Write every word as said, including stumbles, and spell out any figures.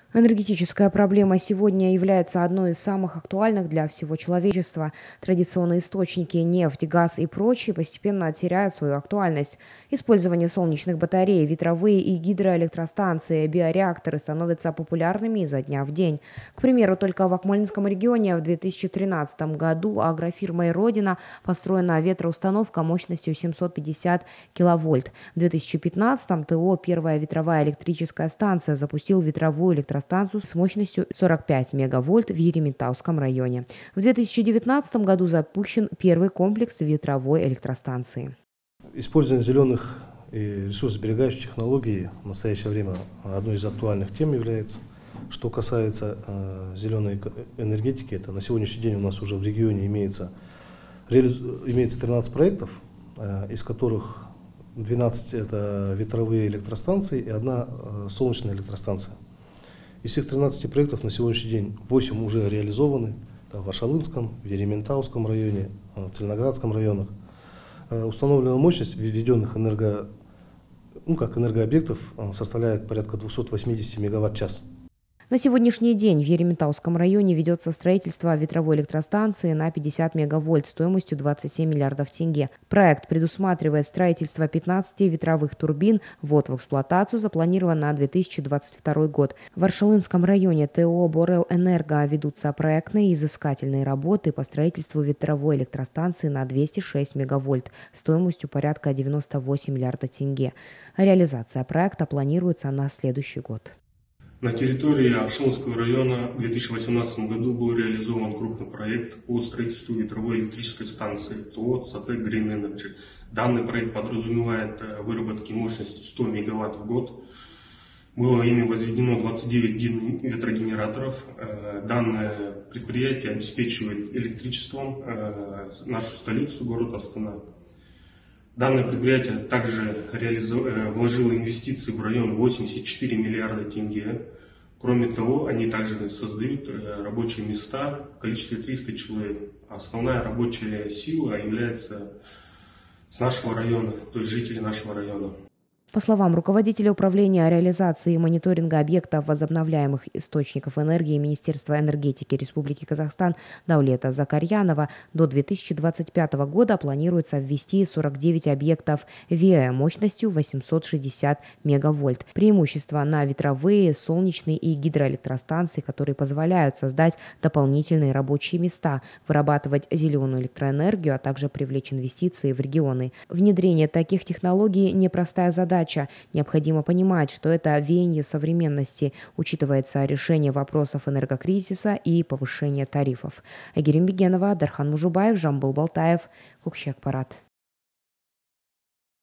Энергетическая проблема сегодня является одной из самых актуальных для всего человечества. Традиционные источники – нефть, газ и прочие – постепенно теряют свою актуальность. Использование солнечных батарей, ветровые и гидроэлектростанции, биореакторы становятся популярными изо дня в день. К примеру, только в Акмолинском регионе в две тысячи тринадцатом году агрофирмой «Родина» построена ветроустановка мощностью семьсот пятьдесят киловольт. В две тысячи пятнадцатом ТО «Первая ветровая электрическая станция» запустил ветровую электростанцию станцию с мощностью сорок пять мегавольт в Ерементауском районе. В две тысячи девятнадцатом году запущен первый комплекс ветровой электростанции. Использование зеленых и ресурсосберегающих технологий в настоящее время одной из актуальных тем является. Что касается э, зеленой энергетики, это на сегодняшний день у нас уже в регионе имеется, имеется тринадцать проектов, э, из которых двенадцать это ветровые электростанции и одна э, солнечная электростанция. Из всех тринадцати проектов на сегодняшний день восемь уже реализованы в Аршалынском, в Ерементауском районе, в Целиноградском районах. Установленная мощность введенных энерго, ну, как энергообъектов составляет порядка двухсот восьмидесяти мегаватт-час. На сегодняшний день в Ерементауском районе ведется строительство ветровой электростанции на пятьдесят мегавольт стоимостью двадцать семь миллиардов тенге. Проект предусматривает строительство пятнадцати ветровых турбин. Ввод в эксплуатацию запланирован на две тысячи двадцать второй год. В Аршалынском районе ТО «Борэлэнерго» ведутся проектные и изыскательные работы по строительству ветровой электростанции на двести шесть мегавольт стоимостью порядка девяноста восьми миллиардов тенге. Реализация проекта планируется на следующий год. На территории Аршалынского района в две тысячи восемнадцатом году был реализован крупный проект по строительству ветровой электрической станции ТО «Сатек Green Energy». Данный проект подразумевает выработки мощностью сто мегаватт в год. Было ими возведено двадцать девять ветрогенераторов. Данное предприятие обеспечивает электричеством нашу столицу, город Астана. Данное предприятие также вложило инвестиции в район восемьдесят четыре миллиарда тенге. Кроме того, они также создают рабочие места в количестве триста человек. Основная рабочая сила является с нашего района, то есть жители нашего района. По словам руководителя управления реализации и мониторинга объектов возобновляемых источников энергии Министерства энергетики Республики Казахстан Даулета Закарьянова, до две тысячи двадцать пятого года планируется ввести сорок девять объектов ВИЭ мощностью восемьсот шестьдесят мегавольт. Преимущество на ветровые, солнечные и гидроэлектростанции, которые позволяют создать дополнительные рабочие места, вырабатывать зеленую электроэнергию, а также привлечь инвестиции в регионы. Внедрение таких технологий – непростая задача. Необходимо понимать, что это веяние современности, учитывается решение вопросов энергокризиса и повышение тарифов. Айгерим Бегенова, Дархан Мужубаев, Жамбыл Балтаев, Кукшакпарат.